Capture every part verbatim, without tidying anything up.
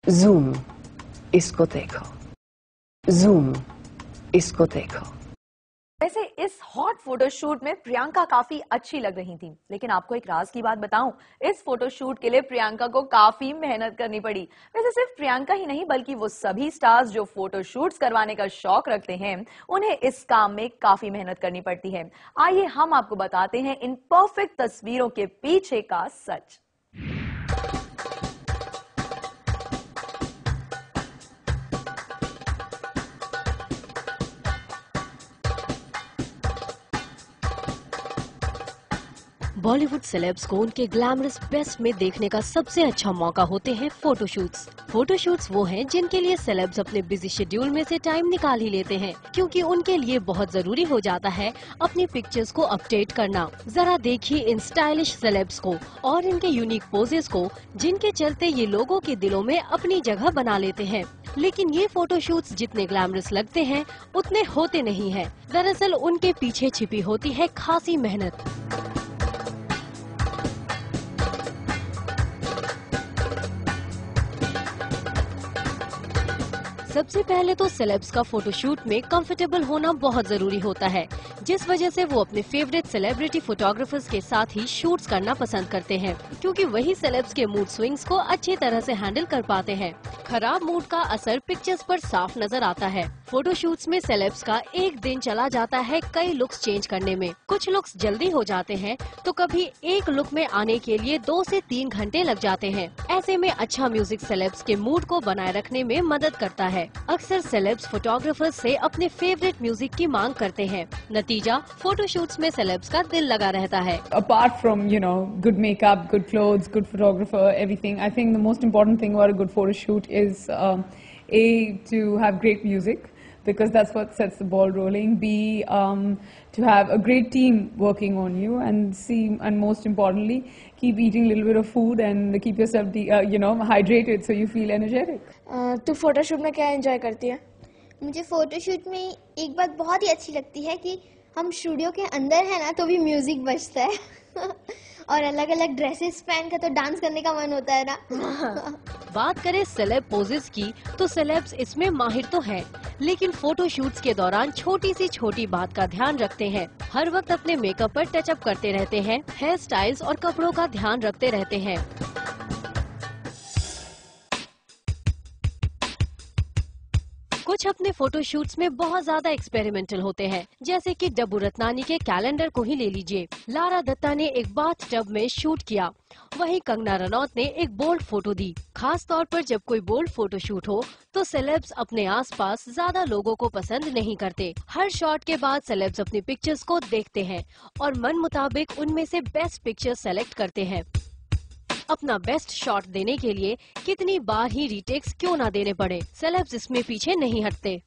Zoom, इसको देखो। Zoom, इसको देखो। वैसे इस हॉट फोटोशूट में प्रियंका काफी अच्छी लग रही थी, लेकिन आपको एक राज की बात बताऊं, इस फोटोशूट के लिए प्रियंका को काफी मेहनत करनी पड़ी। वैसे सिर्फ प्रियंका ही नहीं, बल्कि वो सभी स्टार्स जो फोटोशूट्स करवाने का शौक रखते हैं, उन्हें इस काम में काफी मेहनत करनी पड़ती है। आइए हम आपको बताते हैं इन परफेक्ट तस्वीरों के पीछे का सच। बॉलीवुड सेलेब्स को उनके ग्लैमरस बेस्ट में देखने का सबसे अच्छा मौका होते हैं फोटोशूट्स। फोटोशूट्स वो हैं जिनके लिए सेलेब्स अपने बिजी शेड्यूल में से टाइम निकाल ही लेते हैं, क्योंकि उनके लिए बहुत जरूरी हो जाता है अपनी पिक्चर्स को अपडेट करना। जरा देखिए इन स्टाइलिश सेलेब्स को और इनके यूनिक पोजेस को, जिनके चलते ये लोगों के दिलों में अपनी जगह बना लेते हैं। लेकिन ये फोटोशूट्स जितने ग्लैमरस लगते हैं, उतने होते नहीं हैं। दरअसल उनके पीछे छिपी होती है खासी मेहनत। सबसे पहले तो सेलेब्स का फोटोशूट में कंफर्टेबल होना बहुत जरूरी होता है, जिस वजह से वो अपने फेवरेट सेलिब्रिटी फोटोग्राफर्स के साथ ही शूट्स करना पसंद करते हैं, क्योंकि वही सेलेब्स के मूड स्विंग्स को अच्छी तरह से हैंडल कर पाते हैं। खराब मूड का असर पिक्चर्स पर साफ नजर आता है। फोटोशूट्स में सेलेब्स का एक दिन चला जाता है कई लुक्स चेंज करने में। कुछ लुक्स जल्दी हो जाते हैं तो कभी एक लुक में आने के लिए दो से तीन घंटे लग जाते हैं। ऐसे में अच्छा म्यूजिक सेलेब्स के मूड को बनाए रखने में मदद करता है। अक्सर सेलेब्स फोटोग्राफर्स से अपने फेवरेट म्यूजिक की मांग करते हैं। नतीजा, फोटोशूट्स में सेलेब्स का दिल लगा रहता है। Apart from, you know, good makeup, good clothes, good photographer, everything, I think the most important thing about a good photo shoot is um, A, to have great music, because that's what sets the ball rolling. B, um, to have a great team working on you, and C, and most importantly, keep eating a little bit of food and keep yourself, de uh, you know, hydrated so you feel energetic. uh, तू photoshoot में क्या enjoy करती है? मुझे photoshoot में एक बात बहुत ही अच्छी लगती है कि हम स्टूडियो के अंदर है ना, तो भी म्यूजिक बजता है और अलग अलग ड्रेसेस पहन कर तो डांस करने का मन होता है ना। बात करें सेलेब पोजेस की, तो सेलेब्स इसमें माहिर तो हैं, लेकिन फोटोशूट्स के दौरान छोटी सी छोटी बात का ध्यान रखते हैं। हर वक्त अपने मेकअप पर टचअप करते रहते हैं, हेयर स्टाइल्स और कपड़ों का ध्यान रखते रहते हैं। कुछ अपने फोटोशूट्स में बहुत ज्यादा एक्सपेरिमेंटल होते हैं, जैसे कि डब्बू रत्नानी के कैलेंडर को ही ले लीजिए। लारा दत्ता ने एक बाथ टब में शूट किया, वहीं कंगना रनौत ने एक बोल्ड फोटो दी। खास तौर पर जब कोई बोल्ड फोटोशूट हो तो सेलेब्स अपने आसपास ज्यादा लोगों को पसंद नहीं करते। हर शॉट के बाद सेलेब्स अपनी पिक्चर्स को देखते हैं और मन मुताबिक उनमें से बेस्ट पिक्चर सेलेक्ट करते हैं। अपना बेस्ट शॉट देने के लिए कितनी बार ही रीटेक्स क्यों ना देने पड़े, सेलेब्स इसमें पीछे नहीं हटते।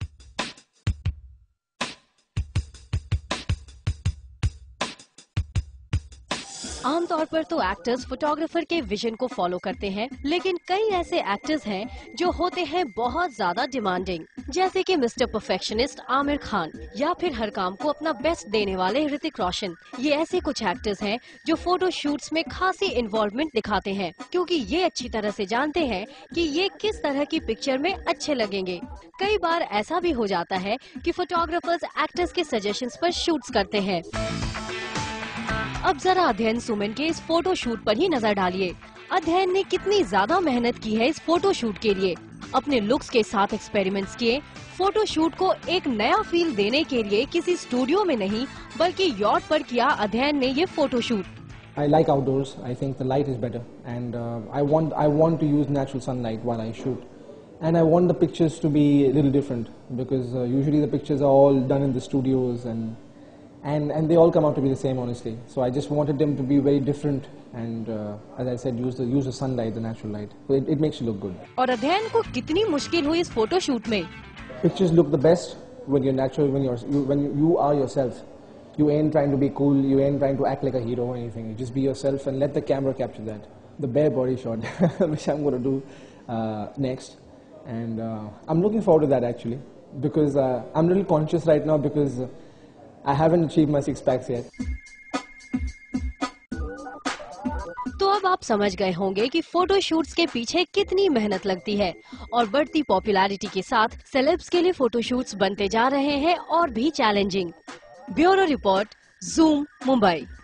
आमतौर पर तो एक्टर्स फोटोग्राफर के विजन को फॉलो करते हैं, लेकिन कई ऐसे एक्टर्स हैं जो होते हैं बहुत ज्यादा डिमांडिंग, जैसे कि मिस्टर परफेक्शनिस्ट आमिर खान या फिर हर काम को अपना बेस्ट देने वाले ऋतिक रोशन। ये ऐसे कुछ एक्टर्स हैं जो फोटो शूट्स में खासी इन्वॉल्वमेंट दिखाते हैं, क्योंकि ये अच्छी तरह से जानते हैं कि ये किस तरह की पिक्चर में अच्छे लगेंगे। कई बार ऐसा भी हो जाता है कि फोटोग्राफर्स एक्टर्स के सजेशंस पर शूट्स करते हैं। अब जरा अध्ययन सुमन के इस फोटो शूट पर ही नजर डालिए। अध्ययन ने कितनी ज्यादा मेहनत की है इस फोटो शूट के लिए। अपने लुक्स के साथ एक्सपेरिमेंट्स किए। फोटो शूट को एक नया फील देने के लिए किसी स्टूडियो में नहीं, बल्कि यॉट पर किया अध्ययन ने ये photo shoot. I like outdoors. I think the light is better, and uh, I want I want to use natural sunlight while I shoot, and I want the pictures to be a little different, because uh, usually the pictures are all done in the studios and. And, and they all come out to be the same, honestly. So I just wanted them to be very different, and uh, as I said, use the use the sunlight, the natural light. So it, it makes you look good. और अध्ययन को कितनी मुश्किल हुई इस photo shoot में? Pictures look the best when you're natural, when you're you, when you are yourself. You ain't trying to be cool. You ain't trying to act like a hero or anything. You just be yourself and let the camera capture that. The bare body shot, which I'm going to do uh, next, and uh, I'm looking forward to that actually, because uh, I'm a little conscious right now because. Uh, I haven't achieved my six packs yet. तो अब आप समझ गए होंगे कि photo shoots के पीछे कितनी मेहनत लगती है और बढ़ती पॉपुलैरिटी के साथ सेलेब्स के लिए फोटो शूट्स बनते जा रहे हैं और भी challenging. Bureau report, zoom, Mumbai.